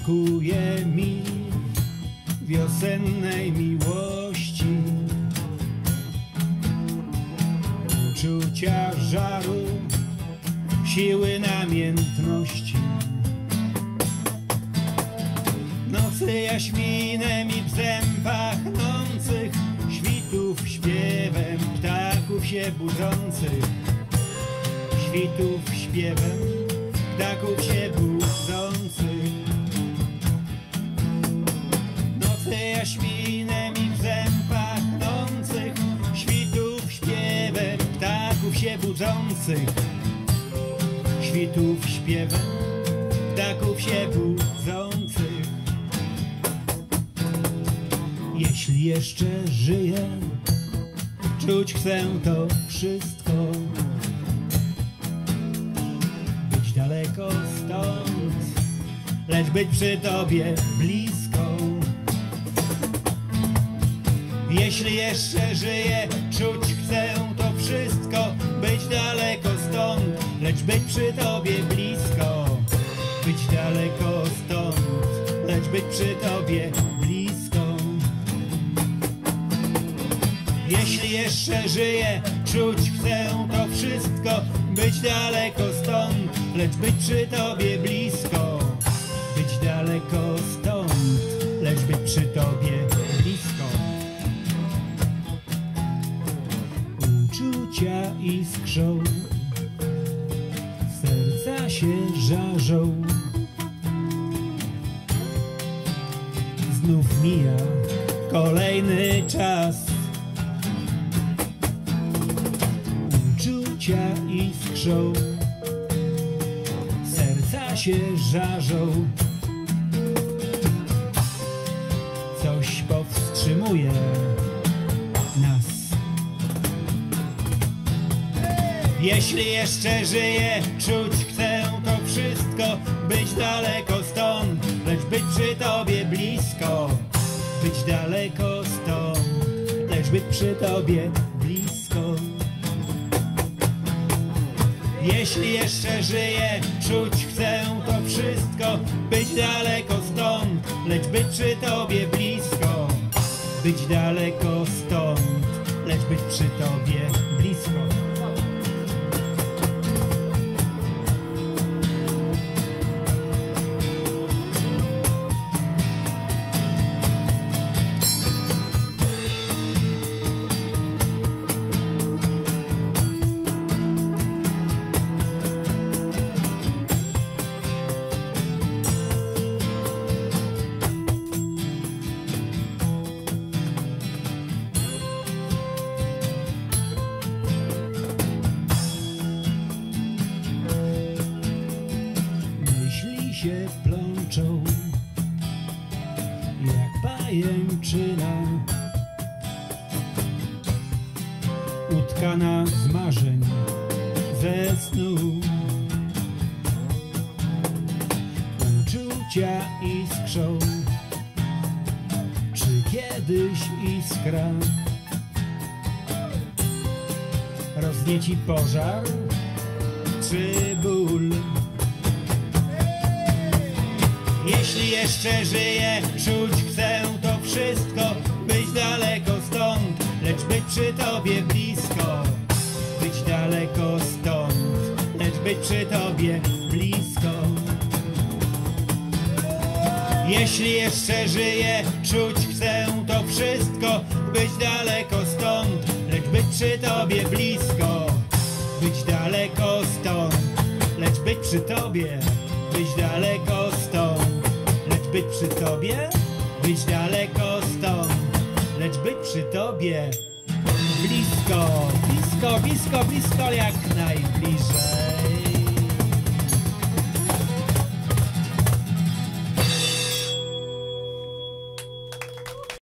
brakuje mi wiosennej miłości, uczucia żaru, siły namiętności. Nocy jaśminem i w zębach pachnących, świtów śpiewem ptaków się budzących, świtów śpiewem ptaków się budzących. Nocy jaśminem i w zębach pachnących, świtów śpiewem ptaków się budzących, świtów śpiewem ptaków się budzących. Jeśli jeszcze żyję, czuć chcę to wszystko, być daleko stąd, lecz być przy Tobie blisko. Jeśli jeszcze żyję, czuć chcę to wszystko, być daleko stąd, lecz być przy Tobie blisko. Być daleko stąd, lecz być przy Tobie blisko. Jeśli jeszcze żyję, czuć chcę to wszystko, być daleko stąd, lecz być przy Tobie blisko. Być daleko stąd, lecz być przy Tobie blisko. Uczucia iskrzą, serca się żarzą. Znów mija kolejny czas. Uczucia iskrzą, serca się żarzą. Coś powstrzymuje nas. Jeśli jeszcze żyję, czuć chcę to wszystko, być daleko stąd, lecz być przy Tobie blisko. Być daleko stąd, lecz być przy Tobie blisko. Jeśli jeszcze żyję, czuć chcę to wszystko, być daleko stąd, lecz być przy Tobie blisko. Być daleko stąd, lecz być przy Tobie blisko. Się plączą jak pajęczyna, utkana z marzeń, ze snu. Uczucia iskrzą, czy kiedyś iskra roznieci pożar, czy ból? Jeśli jeszcze żyję, czuć chcę to wszystko, być daleko stąd, lecz być przy Tobie blisko. Być daleko stąd, lecz być przy Tobie blisko. Jeśli jeszcze żyję, czuć chcę to wszystko, być daleko stąd, lecz być przy Tobie blisko. Być daleko stąd, lecz być przy Tobie. Być daleko stąd, lecz być przy Tobie. Być daleko stąd, lecz być przy Tobie blisko. Blisko, blisko, blisko, jak najbliżej.